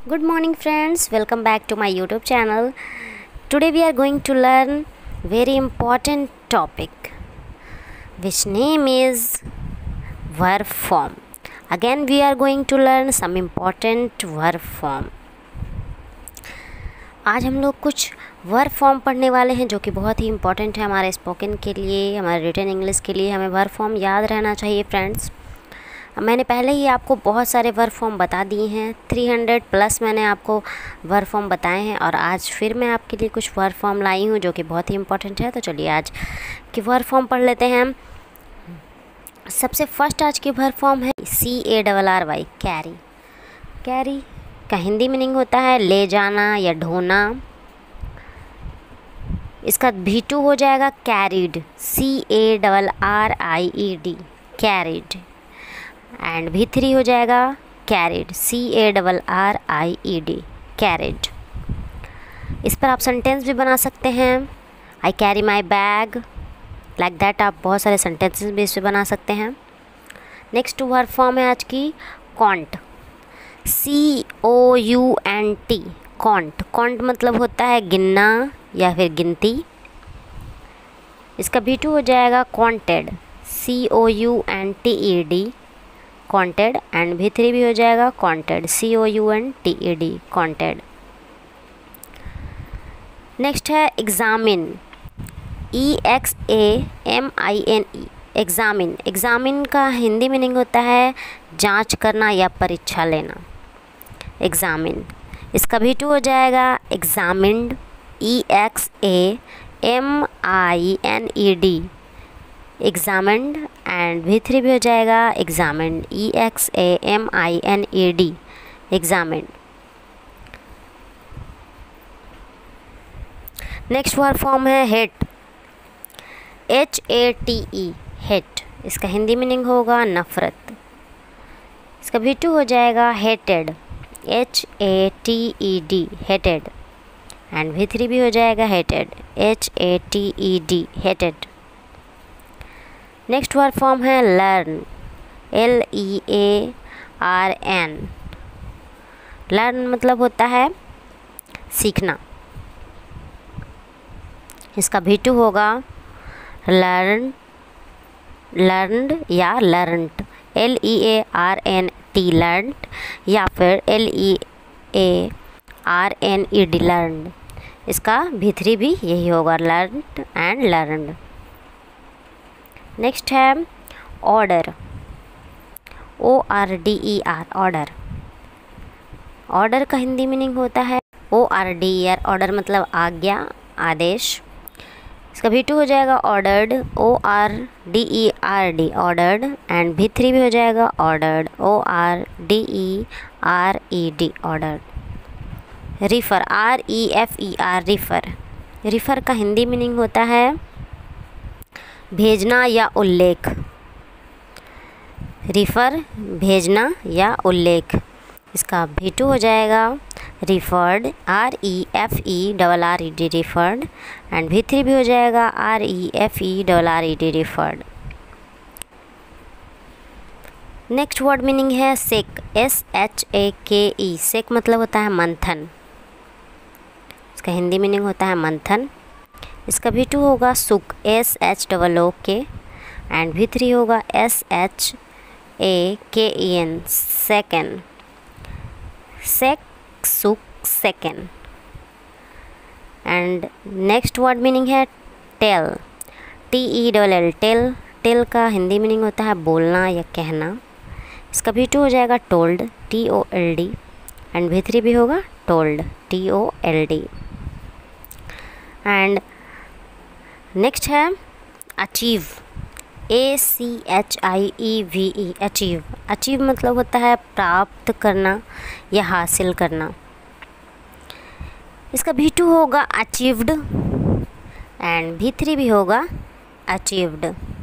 Good morning friends, welcome back to my YouTube channel. Today we are going to learn very important topic which name is verb form. Again we are going to learn some important verb form. आज हम लोग कुछ verb form पढ़ने वाले हैं जो कि बहुत ही इम्पॉर्टेंट है हमारे स्पोकन के लिए, हमारे रिटन इंग्लिश के लिए. हमें वर्ब फॉर्म याद रहना चाहिए फ्रेंड्स. मैंने पहले ही आपको बहुत सारे वर्ब फॉर्म बता दिए हैं, 300 प्लस मैंने आपको वर्ब फॉर्म बताए हैं और आज फिर मैं आपके लिए कुछ वर्ब फॉर्म लाई हूँ जो कि बहुत ही इम्पॉर्टेंट है. तो चलिए आज की वर्ब फॉर्म पढ़ लेते हैं. सबसे फर्स्ट आज की वर्ब फॉर्म है CARRY, कैरी. कैरी का हिंदी मीनिंग होता है ले जाना या ढोना. इसका V2 हो जाएगा carried, CARRIED, carried. And V3 हो जाएगा कैरिड, CARRIED, कैरिड. इस पर आप सेंटेंस भी बना सकते हैं. I carry my bag, like that. आप बहुत सारे सेंटेंसेस भी इस पर बना सकते हैं. नेक्स्ट वर्ब फॉर्म है आज की कॉन्ट, COUNT, कॉन्ट. कॉन्ट मतलब होता है गिनना या फिर गिनती. इसका V2 हो जाएगा कॉन्टेड, COUNTED, कॉन्टेड. एंड V3 भी हो जाएगा कॉन्टेड, COUNTED, कॉन्टेड. नेक्स्ट है एग्जामिन, EXAMINE, एग्जामिन. एग्जामिन का हिंदी मीनिंग होता है जांच करना या परीक्षा लेना, एग्जामिन. इसका V2 हो जाएगा examined, EXAMINED, examined. And V3 भी हो जाएगा examined, EXAMINED, examined. Next verb form है हेट, HATE, हेट. इसका हिंदी मीनिंग होगा नफ़रत. इसका V2 हो जाएगा hated, HATED, hated. And V3 भी हो जाएगा hated, HATED, hated. Next verb form है लर्न, LEARN. लर्न मतलब होता है सीखना. इसका V2 होगा लर्न, लर्नड या लर्नट, LEARNT, लर्नट, या फिर LEARNED, लर्नड. इसका V3 भी यही होगा, लर्नट एंड लर्नड. नेक्स्ट है ऑर्डर, ORDER, ऑर्डर. ऑर्डर का हिंदी मीनिंग होता है ORDER, ऑर्डर मतलब आज्ञा, आदेश. इसका V2 हो जाएगा ordered, ORDERD, ordered. And V3 भी हो जाएगा ordered, ORDERED, ordered. Refer, REFER, refer. Refer का हिंदी मीनिंग होता है भेजना या उल्लेख. रिफ़र, भेजना या उल्लेख. इसका V2 हो जाएगा referred, REFERRED, referred. And V3 भी हो जाएगा REFERRED, referred. Next word meaning है सेक, SHAKE, सेक मतलब होता है मंथन. इसका हिंदी मीनिंग होता है मंथन. इसका V2 होगा सुक, SHOOK. एंड V3 होगा SHAKEN, shaken. Shake, shook, shaken. And next word meaning है टेल, TELL, टेल. टेल का हिंदी मीनिंग होता है बोलना या कहना. इसका V2 हो जाएगा टोल्ड, TOLD. एंड V3 भी होगा टोल्ड, TOLD. एंड नेक्स्ट है अचीव, ACHIEVE, अचीव. अचीव मतलब होता है प्राप्त करना या हासिल करना. इसका V2 होगा अचीव्ड. एंड V3 भी होगा अचीव्ड.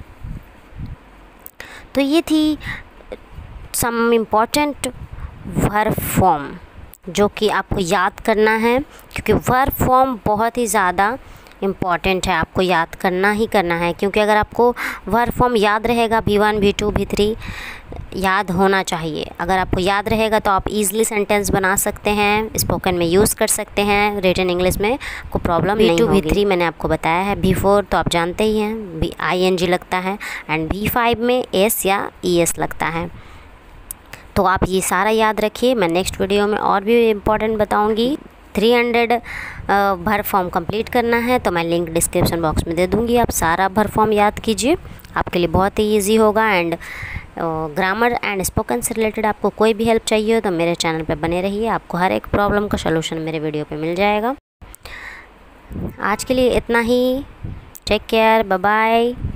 तो ये थी सम इम्पॉर्टेंट वर्ब फॉर्म जो कि आपको याद करना है, क्योंकि वर्ब फॉर्म बहुत ही ज़्यादा इम्पॉर्टेंट है, आपको याद करना ही करना है, क्योंकि अगर आपको वर्ब फॉर्म याद रहेगा V1 V2 V3 याद होना चाहिए। अगर आपको याद रहेगा तो आप इजीली सेंटेंस बना सकते हैं, स्पोकन में यूज़ कर सकते हैं, रिटन इंग्लिश में कोई प्रॉब्लम नहीं होगी। V2 V3 मैंने आपको बताया है। V4 तो आप जानते ही हैं, ING लगता है, एंड V5 में S या ES लगता है। तो आप ये सारा याद रखिए। मैं नेक्स्ट वीडियो में और भी इम्पोर्टेंट बताऊंगी। 300 वर्ब फॉर्म कंप्लीट करना है तो मैं लिंक डिस्क्रिप्शन बॉक्स में दे दूंगी, आप सारा वर्ब फॉर्म याद कीजिए, आपके लिए बहुत ही ईजी होगा। एंड ग्रामर एंड स्पोकन से रिलेटेड आपको कोई भी हेल्प चाहिए हो तो मेरे चैनल पे बने रहिए, आपको हर एक प्रॉब्लम का सलूशन मेरे वीडियो पे मिल जाएगा। आज के लिए इतना ही। Take care, bye bye.